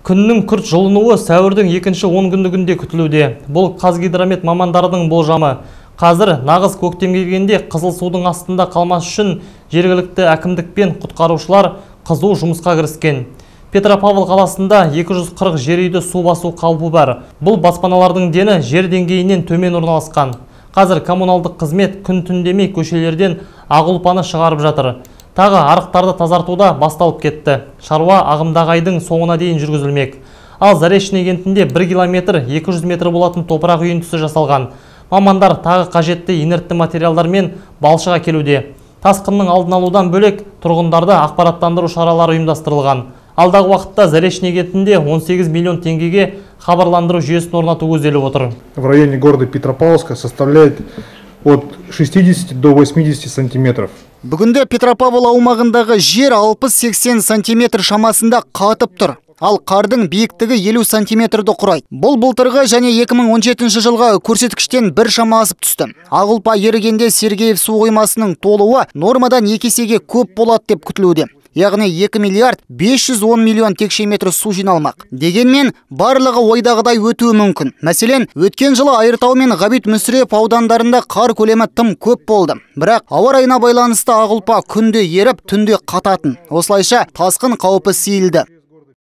Күннің күрт жылынуы сәуірдің 2-ші онкүндігінде күтілуде. Бұл Қазгидромет мамандарының болжамы. Қазір нағыз көктем келгенде қызыл судың астында қалмас үшін жергілікті әкімдік пен құтқарушылар қызу жұмысқа кіріскен. Петропавл қаласында 240 жер үйді су басу қаупі бар. Бұл баспаналардың дені жер деңгейінен төмен орналасқан. Қазір коммуналдық қызмет күн-түн демей көшелерден ақ ұлпаны шығарып жатыр. Тағы арықтарды тазартуда басталып кетті. Шаруа ағымдағы айдың соңына дейін жүргізілмек. Ал Заречный кентінде 1 километр 200 метр болатын топырақ үйіндісі жасалған. Мамандар тағы қажетті инертті материалдар мен балшыға келуде. Тасқынның алдын алудан бөлек тұрғындарды ақпараттандыру шаралары ұйымдастырылған. Алдағы уақытта Заречный кентінде 18 миллион теңгеге хабарландыру жүйесін орнату көзделіп отыр. В районе города Петропавловска составляет от 60 до 80 сантиметров. Бүгінде Петропавл аумағындағы жер 60-80 сантиметр шамасында қатып тұр. Ал қардың биіктігі 50 сантиметрді құрайды. Бұл былтырғы және 2017 жылға көрсеткіштен бір шама асып түсті. Ақ ұлпа ерігенде Сергеев су қоймасының толуы нормадан 2 есеге көп болады деп күтілуде. Яғни 2 миллиард 510 миллион текше метр су жиналмақ. Дегенмен барлығы ойдағыдай өтуі мүмкін. Мәселен, өткен жылы Айыртау мен Ғабит Мүсіреп аудандарында қар көлемі тым көп болды. Бірақ ауа райына байланысты ақ ұлпа күнде еріп, түнде қататын. Осылайша тасқын қаупі сейілді.